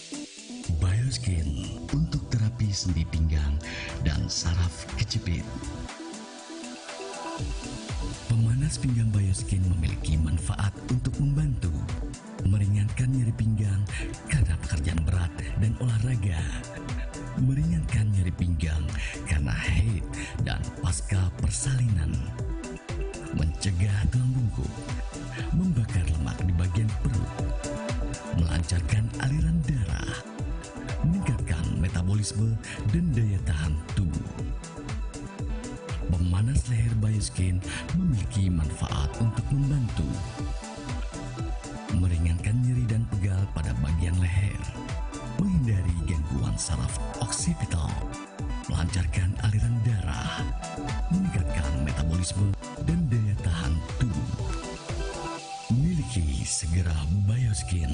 Bioskin untuk terapi sendi pinggang dan saraf kejepit. Pemanas pinggang Bioskin memiliki manfaat untuk membantu meringankan nyeri pinggang karena pekerjaan berat dan olahraga, meringankan nyeri pinggang karena haid dan pasca persalinan, mencegah tulang bungkuk, membakar lemak di bagian perut, melancarkan aliran darah, meningkatkan metabolisme dan daya tahan tubuh. Pemanas leher Bioskin memiliki manfaat untuk membantu meringankan nyeri dan pegal pada bagian leher, menghindari gangguan saraf oksipital, melancarkan aliran darah, meningkatkan metabolisme dan daya tahan tubuh. Miliki segera Bioskin.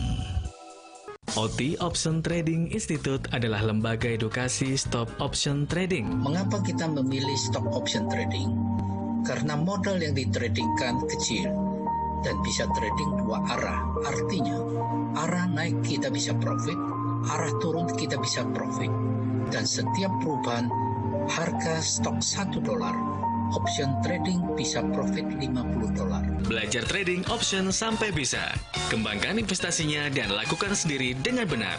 OT Option Trading Institute adalah lembaga edukasi stop option trading. Mengapa kita memilih stock option trading? Karena modal yang ditradingkan kecil dan bisa trading dua arah. Artinya, arah naik kita bisa profit, arah turun kita bisa profit. Dan setiap perubahan harga stok $1, option trading bisa profit $50. Belajar trading option sampai bisa. Kembangkan investasinya dan lakukan sendiri dengan benar.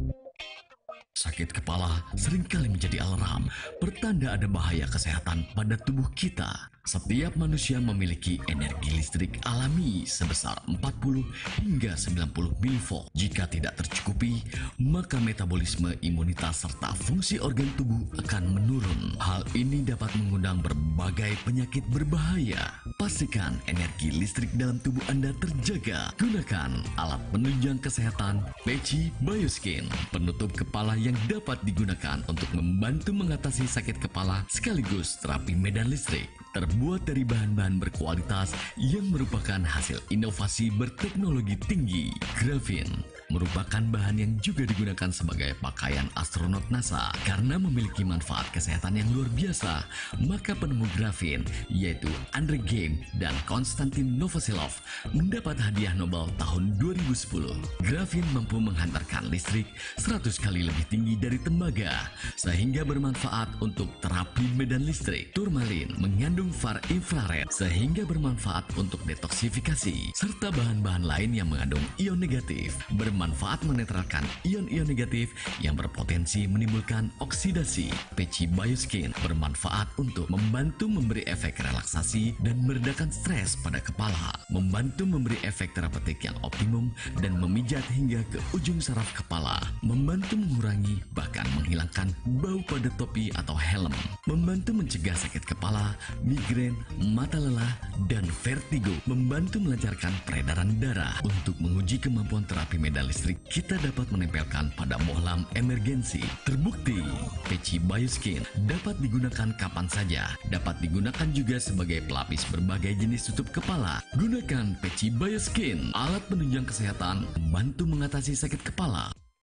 Sakit kepala seringkali menjadi alarm, pertanda ada bahaya kesehatan pada tubuh kita. Setiap manusia memiliki energi listrik alami sebesar 40 hingga 90 mV. Jika tidak tercukupi, maka metabolisme, imunitas, serta fungsi organ tubuh akan menurun. Hal ini dapat mengundang berbagai penyakit berbahaya. Pastikan energi listrik dalam tubuh Anda terjaga. Gunakan alat penunjang kesehatan Peci Bioskin, penutup kepala yang dapat digunakan untuk membantu mengatasi sakit kepala sekaligus terapi medan listrik. Terbuat dari bahan-bahan berkualitas yang merupakan hasil inovasi berteknologi tinggi. Graphene merupakan bahan yang juga digunakan sebagai pakaian astronot NASA. Karena memiliki manfaat kesehatan yang luar biasa, maka penemu graphene yaitu Andrei Geim dan Konstantin Novoselov mendapat hadiah Nobel tahun 2010. Graphene mampu menghantarkan listrik 100 kali lebih tinggi dari tembaga, sehingga bermanfaat untuk terapi medan listrik. Turmalin mengandung far infrared sehingga bermanfaat untuk detoksifikasi, serta bahan-bahan lain yang mengandung ion negatif bermanfaat menetralkan ion-ion negatif yang berpotensi menimbulkan oksidasi. Peci Bioskin bermanfaat untuk membantu memberi efek relaksasi dan meredakan stres pada kepala, membantu memberi efek terapeutik yang optimum dan memijat hingga ke ujung saraf kepala, membantu mengurangi bahkan menghilangkan bau pada topi atau helm, membantu mencegah sakit kepala, migrain, mata lelah, dan vertigo, membantu melancarkan peredaran darah. Untuk menguji kemampuan terapi medan listrik, kita dapat menempelkan pada bohlam emergensi. Terbukti, Peci Bioskin dapat digunakan kapan saja, dapat digunakan juga sebagai pelapis berbagai jenis tutup kepala. Gunakan Peci Bioskin, alat penunjang kesehatan, membantu mengatasi sakit kepala.